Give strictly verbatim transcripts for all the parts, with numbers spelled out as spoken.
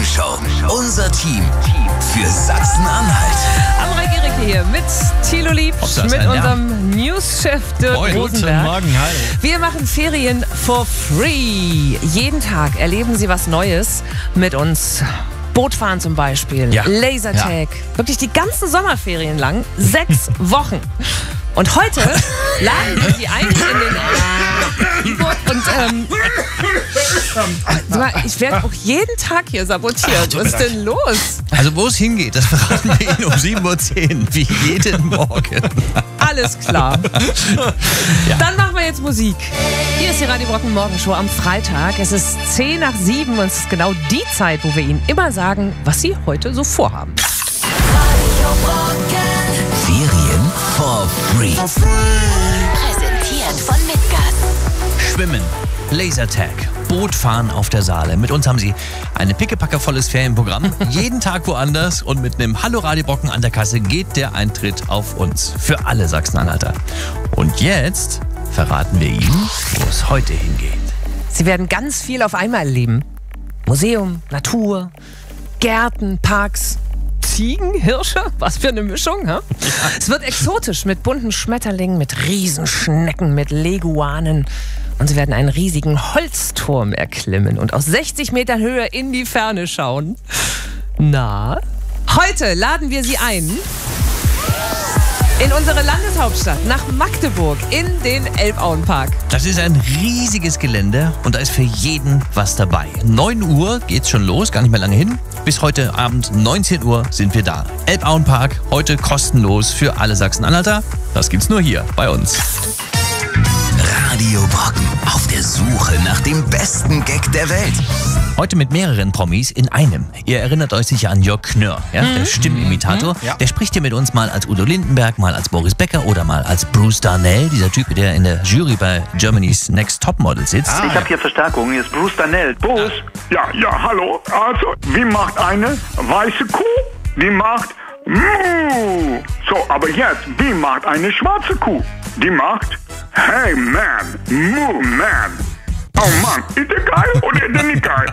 Morgenshow. Unser Team für Sachsen-Anhalt. Amrei Gericke hier mit Thilo Liebsch, mit ein, unserem ja. News-Chef Dirk Moin. Rosenberg. Guten Morgen, hallo. Wir machen Ferien for free. Jeden Tag erleben Sie was Neues mit uns. Bootfahren zum Beispiel, Ja. Lasertag, Ja. wirklich die ganzen Sommerferien lang, sechs Wochen. Und heute laden wir Sie ein in den und ähm, sag mal, ich werde auch jeden Tag hier sabotiert. Was ist denn los? Also wo es hingeht, das verraten wir Ihnen um sieben Uhr zehn, wie jeden Morgen. Alles klar. Dann machen wir jetzt Musik. Hier ist die Radio Brocken Morgenshow am Freitag. Es ist zehn nach sieben und es ist genau die Zeit, wo wir Ihnen immer sagen, was Sie heute so vorhaben. Ferien for free. Präsentiert von Mitgas. Schwimmen, Lasertag, Bootfahren auf der Saale. Mit uns haben Sie ein pickepackevolles Ferienprogramm. Jeden Tag woanders und mit einem Hallo Radio Brocken an der Kasse geht der Eintritt auf uns. Für alle Sachsen-Anhalter. Und jetzt verraten wir Ihnen, wo es heute hingeht. Sie werden ganz viel auf einmal erleben. Museum, Natur, Gärten, Parks, Ziegen, Hirsche, was für eine Mischung, ha? Ja. Es wird exotisch mit bunten Schmetterlingen, mit Riesenschnecken, mit Leguanen. Und Sie werden einen riesigen Holzturm erklimmen und aus sechzig Metern Höhe in die Ferne schauen. Na, heute laden wir Sie ein in unsere Landeshauptstadt, nach Magdeburg, in den Elbauenpark. Das ist ein riesiges Gelände und da ist für jeden was dabei. neun Uhr geht's schon los, gar nicht mehr lange hin. Bis heute Abend neunzehn Uhr sind wir da. Elbauenpark, heute kostenlos für alle Sachsen-Anhalter. Das gibt's nur hier bei uns. Radio Brocken auf der Suche nach dem besten Gag der Welt. Heute mit mehreren Promis in einem. Ihr erinnert euch sicher an Jörg Knörr, ja? Der Stimmimitator. Mhm. Ja. Der spricht hier mit uns mal als Udo Lindenberg, mal als Boris Becker oder mal als Bruce Darnell, dieser Typ, der in der Jury bei Germany's Next Topmodel sitzt. Ich habe hier Verstärkung, hier ist Bruce Darnell. Bruce, Ja, ja, hallo. Also, wie macht eine weiße Kuh? Die macht Muh. So, aber jetzt, wie macht eine schwarze Kuh? Die macht Hey man, Moo man. Oh Mann, ist der geil oder ist der nicht geil?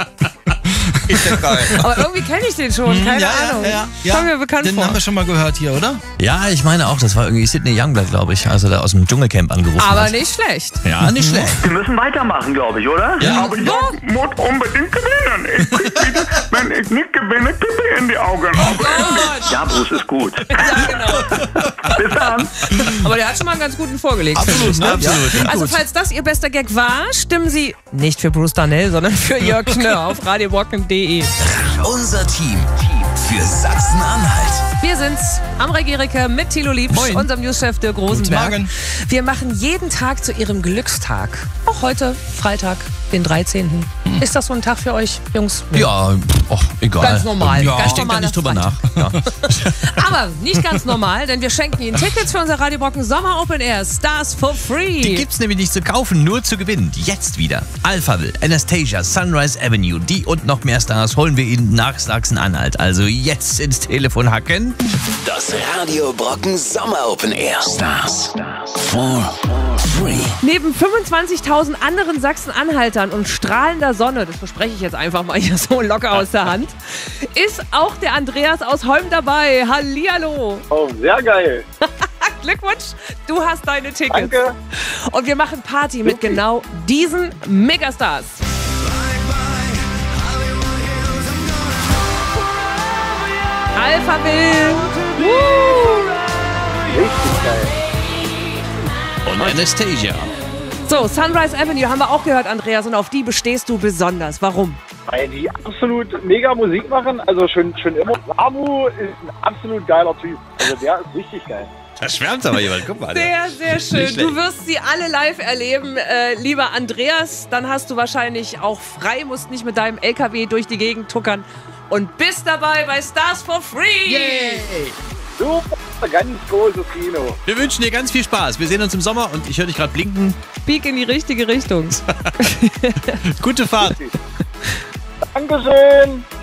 ist der geil. Aber irgendwie kenne ich den schon, keine ja, Ahnung. Ja, ja, Kommt mir bekannt Den vor. haben wir schon mal gehört hier, oder? Ja, ich meine auch, das war irgendwie Sidney Youngblood, glaube ich, als er da aus dem Dschungelcamp angerufen Aber hat. nicht schlecht. Ja, nicht schlecht. Wir müssen weitermachen, glaube ich, oder? Ja. Aber ich muss unbedingt gewinnen. Ich krieg wieder, wenn ich nicht gewinne, Pipi in die Augen. Aber endlich. Ja, Bruce ist gut. Ja, genau. Bis dann. Aber der hat schon mal einen ganz guten vorgelegt. Absolut, finde ich, ne? absolut. Also falls das Ihr bester Gag war, stimmen Sie nicht für Bruce Darnell, sondern für Jörg Knörr auf radio brocken punkt de. Unser Team für Sachsen-Anhalt. Wir sind's, Amrei Gericke mit Thilo Liebsch, Moin. unserem Newschef Dirk Rosenberg. Morgen. Wir machen jeden Tag zu Ihrem Glückstag. Auch heute, Freitag, den dreizehnten Ist das so ein Tag für euch, Jungs? Ja, och, egal. Ganz normal. Ja, Ganz ich denke da normaler nicht drüber nach. Freitag. Ja. Aber nicht ganz normal, denn wir schenken Ihnen Tickets für unser Radio Brocken Sommer Open Air Stars for free. Die gibt's nämlich nicht zu kaufen, nur zu gewinnen. Jetzt wieder. Alphaville, Anastasia, Sunrise Avenue, die und noch mehr Stars holen wir Ihnen nach Sachsen-Anhalt. Also jetzt ins Telefon hacken. Das Radio Brocken Sommer Open Air. Stars for free. Neben fünfundzwanzigtausend anderen Sachsen-Anhaltern und strahlender Sonne, das verspreche ich jetzt einfach mal hier so locker aus der Hand, ist auch der Andreas aus Holm dabei. Hallihallo. Oh, sehr geil. Glückwunsch, du hast deine Tickets. Danke. Und wir machen Party mit genau diesen Megastars. Alphaville. Woo. Richtig geil. Und Anastasia. So, Sunrise Avenue haben wir auch gehört, Andreas, und auf die bestehst du besonders. Warum? Weil die absolut mega Musik machen. Also schon, schon immer. Samu ist ein absolut geiler Typ. Also der ist richtig geil. Da schwärmt aber jemand. Guck mal. Sehr, sehr schön. Nicht schlecht. Du wirst sie alle live erleben, äh, lieber Andreas. Dann hast du wahrscheinlich auch frei, musst nicht mit deinem L K W durch die Gegend tuckern und bist dabei bei Stars for Free. Yay. Super, ganz großes Kino. Wir wünschen dir ganz viel Spaß. Wir sehen uns im Sommer und ich höre dich gerade blinken. Peak in die richtige Richtung. Gute Fahrt. Dankeschön.